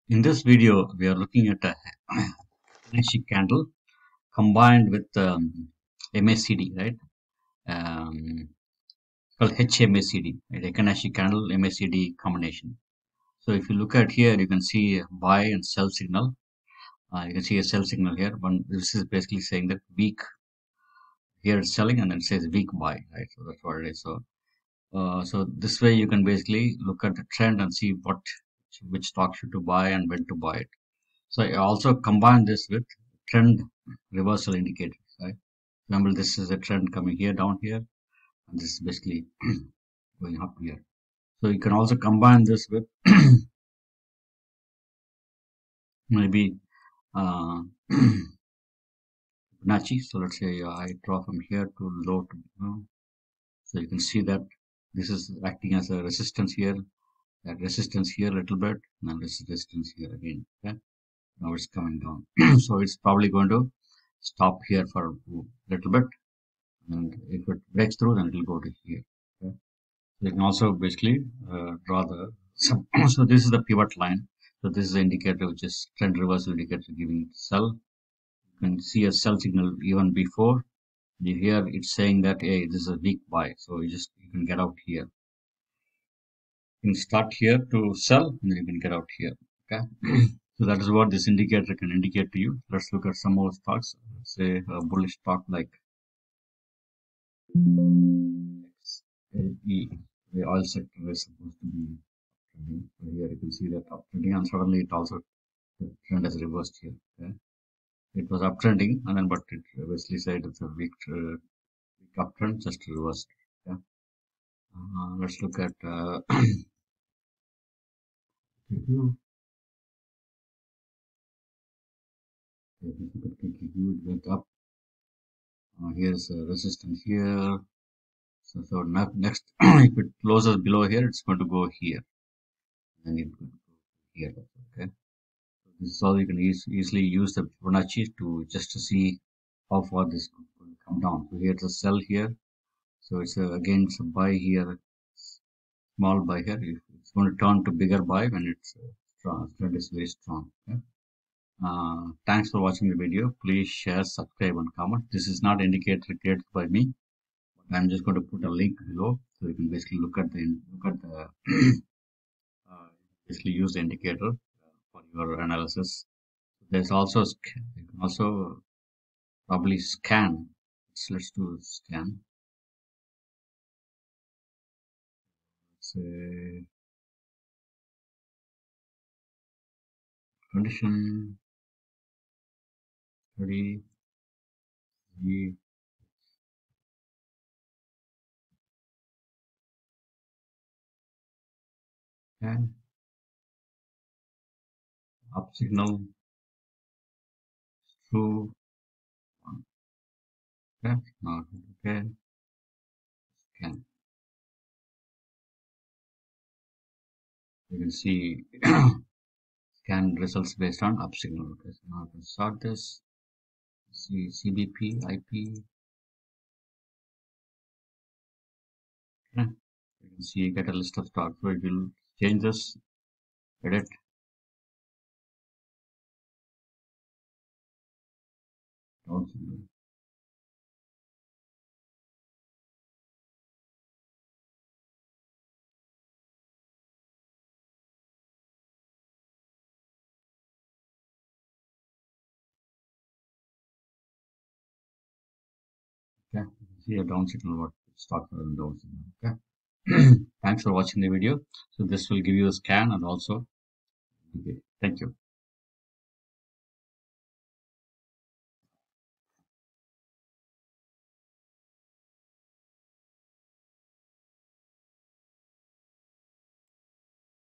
In this video, we are looking at a Heiken Ashi candle combined with MACD, right? Called HMACD, right? Heiken Ashi candle MACD combination. So if you look at here, you can see a buy and sell signal. You can see a sell signal here. This is basically saying that weak. Here it's selling, and then it says weak buy, right? So that's what it is. So this way you can basically look at the trend and see which stock should to buy and when to buy it. So I also combine this with trend reversal indicator, right? Remember, this is a trend coming here, down here, and this is basically going up here. So you can also combine this with maybe Fibonacci. So let's say I draw from here to low to so you can see that this is acting as a resistance here, that resistance here a little bit, and this resistance here again. Okay, now it's coming down. So it's probably going to stop here for a little bit, and if it breaks through, then it will go to here. Okay? So you can also basically draw the so this is the pivot line. So this is the indicator, which is trend reversal indicator giving sell. You can see a sell signal even before. Here it's saying that hey, this is a weak buy, so you can get out here. You can start here to sell, and then you can get out here. Okay. So that is what this indicator can indicate to you. Let's look at some more stocks. Let's say a bullish stock like XLE. The oil sector is supposed to be uptrending. So here you can see that uptrending, and suddenly it also the trend has reversed here. Okay? It was uptrending, and then but it obviously said it's a weak uptrend, just reversed. Okay? Let's look at it went up. Here's a resistance here. So next, if it closes below here, it's going to go here, and it's going to go here. Okay. So this is how you can easily use the Fibonacci just to see how far this is going to come down. So here's a sell here. So it's again it's a buy here, small buy here. It's going to turn to bigger buy when it's strong. Trend is very strong. Okay? Thanks for watching the video. Please share, subscribe, and comment. This is not indicator created by me. I'm just going to put a link below, so you can basically look at the basically use the indicator for your analysis. There's also you can also probably scan. So let's do scan. Let's say condition 30 G. Okay. Up signal true. Okay. Not okay. Scan. You can see scan results based on up signal. Okay. So now I can start this. See CBP, IP. Okay. You can see get a list of stocks. So it will change this. Edit. Down signal. Okay, see a down signal what stock for down signal. Okay. Thanks for watching the video. So this will give you a scan and also okay. Thank you.